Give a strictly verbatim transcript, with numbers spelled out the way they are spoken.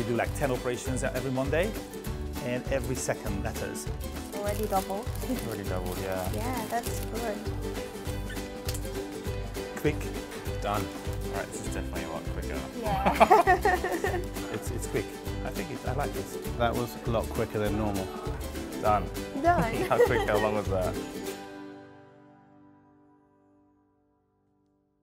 do like ten operations every Monday, and every second matters. Already double. Already doubled, yeah. Yeah, that's good. Quick. Done. All right, this is definitely a lot quicker. Yeah. It's, it's quick. I think it, I like this. That was a lot quicker than normal. Done. Done. How quick, how long was that?